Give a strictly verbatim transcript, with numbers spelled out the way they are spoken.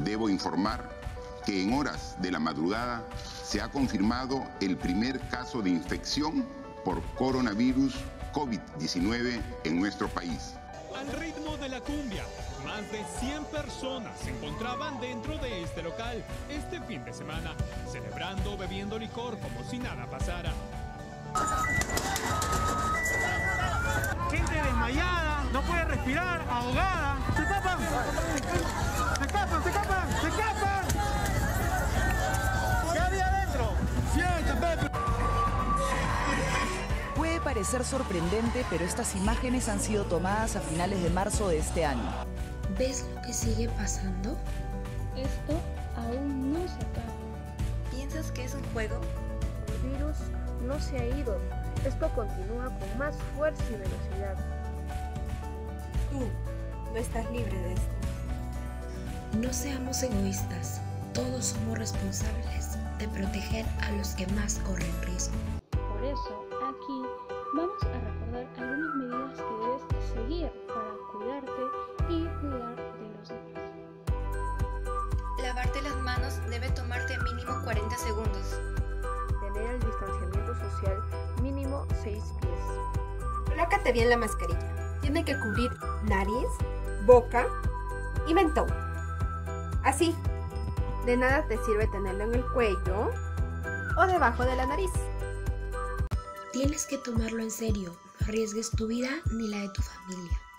Debo informar que en horas de la madrugada se ha confirmado el primer caso de infección por coronavirus COVID diecinueve en nuestro país. Al ritmo de la cumbia, más de cien personas se encontraban dentro de este local este fin de semana, celebrando, bebiendo licor como si nada pasara. Gente desmayada, no puede respirar, ahogada. ¡Se escapan! ¡Se escapan, se escapan, se escapan! ¿Qué había adentro? ¡Siente, Pepe! Puede parecer sorprendente, pero estas imágenes han sido tomadas a finales de marzo de este año. ¿Ves lo que sigue pasando? Esto aún no se acaba. ¿Piensas que es un juego? El virus no se ha ido. Esto continúa con más fuerza y velocidad. Tú no estás libre de esto. No seamos egoístas. Todos somos responsables de proteger a los que más corren riesgo. Por eso, aquí vamos a recordar algunas medidas que debes seguir para cuidarte y cuidar de los demás. Lavarte las manos debe tomarte mínimo cuarenta segundos. Tener el distanciamiento social mínimo seis pies. Colócate bien la mascarilla. Tiene que cubrir nariz, boca y mentón. Así. De nada te sirve tenerlo en el cuello o debajo de la nariz. Tienes que tomarlo en serio. No arriesgues tu vida ni la de tu familia.